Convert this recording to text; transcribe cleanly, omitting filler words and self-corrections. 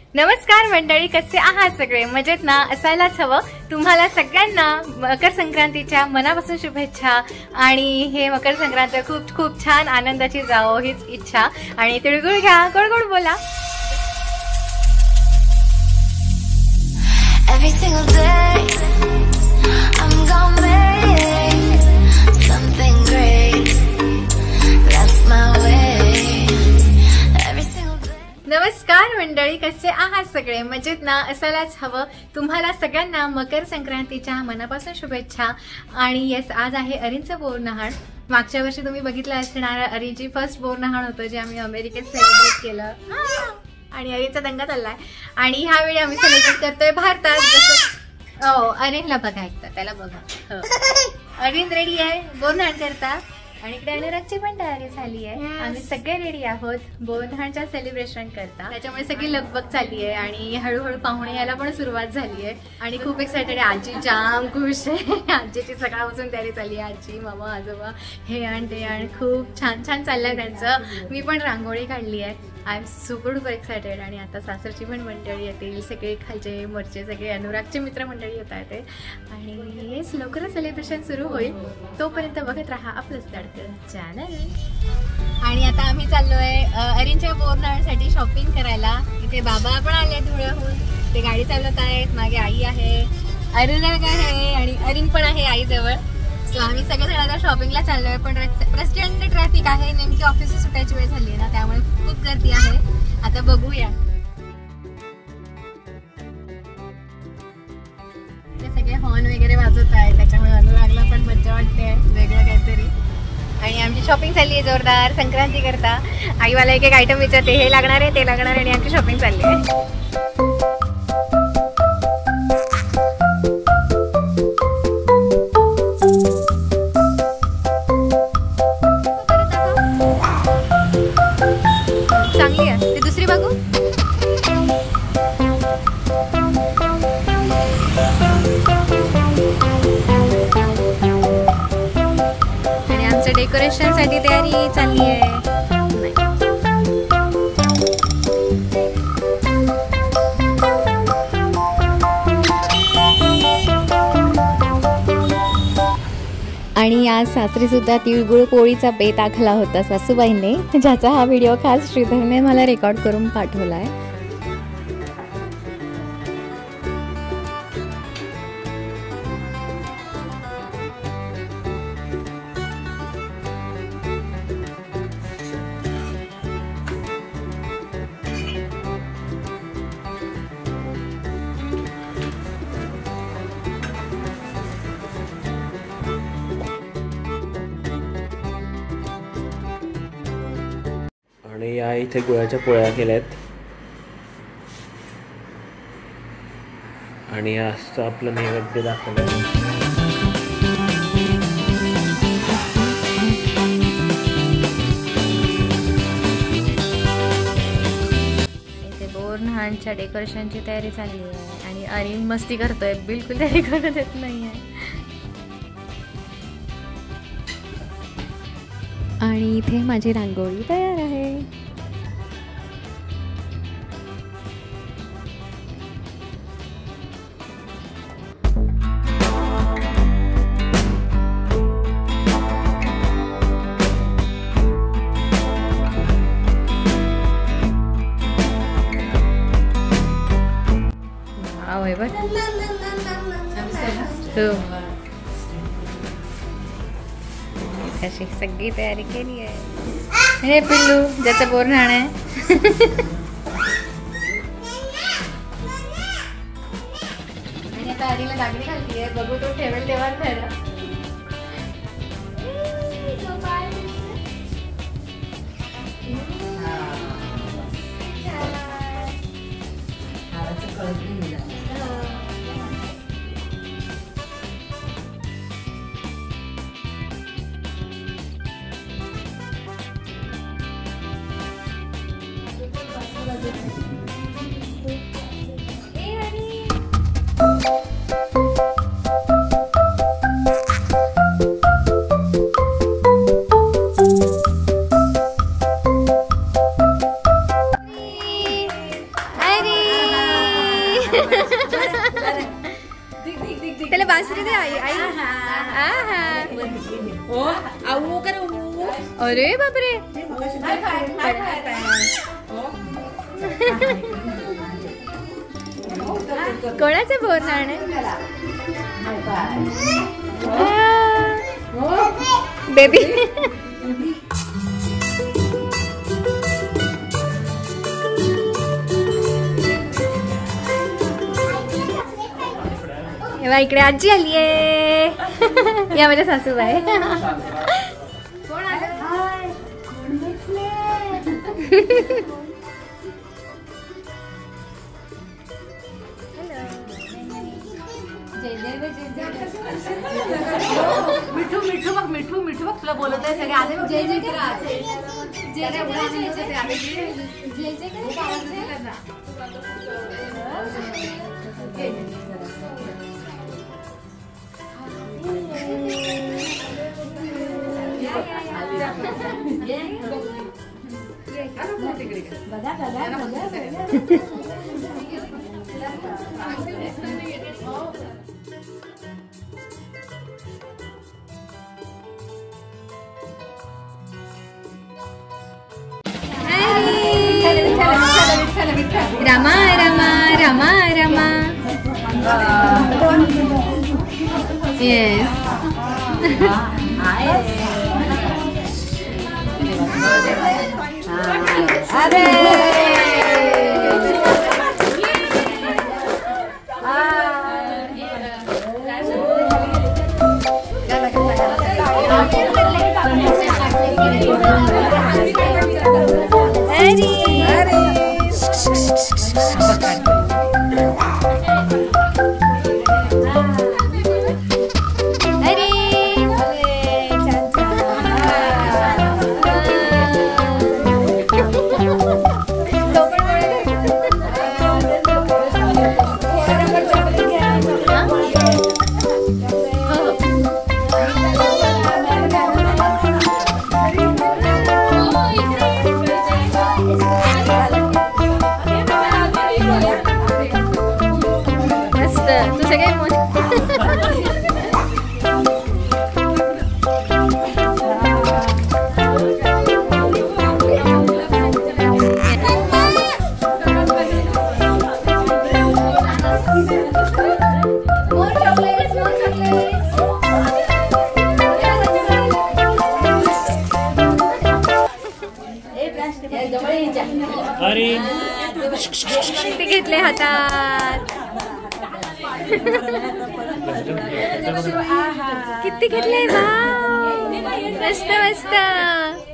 नमस्कार मंडळी, कसे आहात सगळे? मजेत ना? असायलाच हवं. तुम्हाला सगळ्यांना मकर संक्रांतीच्या मनापासून शुभेच्छा आणि हे मकर संक्रांत खूप खूप छान आनंदाची जावो हीच इच्छा. आणि तिळगुळ घ्या, गोड गोड बोला. Every single day I'm gonna make something great. That's my way. Every single day. नमस्कार मंडळी, कसे आहात सगळे? मजेत ना? असायलाच हवं. तुम्हाला सगळ्यांना मकर संक्रांतीच्या मनापासून शुभेच्छा. आणि येस, आज आहे अरिनचं बोरनहाण. मागच्या वर्षी तुम्ही बघितलं असणार अरिनची फर्स्ट बोरनहाण होतं, जे आम्ही अमेरिकेत सेलिब्रेट केलं आणि अरिनचा दंगा चाललाय. आणि ह्यावेळी आम्ही सेलिब्रेट करतोय भारतात. जसं अरिनला बघा, ऐकता त्याला बघा. अरिन रेडी आहे बोरनहाण करता आणि इकडे अनुरागची पण तयारी झाली आहे. आम्ही सगळे रेडी आहोत बोरनहाणच्या सेलिब्रेशन करता. त्याच्यामुळे सगळी लगबग चालली आहे आणि हळूहळू पाहुणे यायला पण सुरुवात झाली आहे आणि खूप एक्सायटेड आहे. आजी जाम खुश आहे. आजीची सकाळपासून तयारी चालली आहे. आजी, मामा, आजोबा हे आण ते आण, खूप छान छान चाललंय त्यांचं. मी पण रांगोळी काढली आहे. I am super duper excited. आणि आता सासरची पण मंडळी येतील, सगळे खालचे मोर्चे सगळे अनुरागचे मित्रमंडळी येत आहेत आणि येस, लवकरच सेलिब्रेशन सुरू होईल. तोपर्यंत बघत राहा आपलंच दडकन चॅनल. आणि आता आम्ही चाललोय अरिनच्या बोरनहाणसाठी शॉपिंग करायला. इथे बाबा पण आले धुळ्याहून, ते गाडी चालवत आहेत. मागे आई आहे, अनुराग आहे आणि अरिन पण आहे आईजवळ. सो आम्ही सगळेजण आता शॉपिंगला चाललोय. पण प्रचंड ट्रॅफिक आहे, नेमकी ऑफिस सुटायची वेळ झाली आहे ना, त्यामुळे खूप गर्दी आहे. आता बघूया. ते सगळे हॉर्न वगैरे वाजवत आहेत, त्याच्यामुळे अनुरागला पण मज्जा वाटते वेगळं काहीतरी. आणि आमची शॉपिंग चालली आहे जोरदार संक्रांती करता. आई मला एक एक आयटम विचारते, हे लागणार आहे ते लागणार आहे, आणि आमची शॉपिंग चालली आहे. चांगली आहे ती, दुसरी बघू. आणि आमच्या डेकोरेशन साठी तयारी चालली आहे. आणि आज सासरी सुद्धा तिळगुळ पोळीचा बेत आखला होता सासूबाईंनी, ज्याचा हा व्हिडिओ खास श्रीधरने मला रेकॉर्ड करून पाठवलाय. आणि या इथे गुळाच्या पोळ्या केल्यात आणि असं आपलं नैवेद्य दाखवलं. इथे बोरनहाणच्या डेकोरेशनची तयारी चालली आहे आणि अरिन मस्ती करतोय, बिलकुल तयारी करू देत नाहीये. आणि इथे माझी रांगोळी तयार आहे. आहे बघ, अशी सगळी तयारी केली आहे. हे पिल्लू ज्याचं बोरनहाण आहे. आणि आता आरीला दागडी घालती आहे, बघू तो ठेवेल तेव्हा खरं. त्याला बासरी दे आई आई. अरे बापरे. कोणाचं बोरनाण बेबी. इकडे आजी आली आहे. या माझ्या सासूबाई. कोण आलं? मिठू मिठू बघ मिठू मिठू बघ तुला बोलत आहे सगळे आले. जय जय करा. जय जय रमा रमा रमा रमा. येस. अरे किती घेतले हातात. किती घेतले. मस्त मस्त.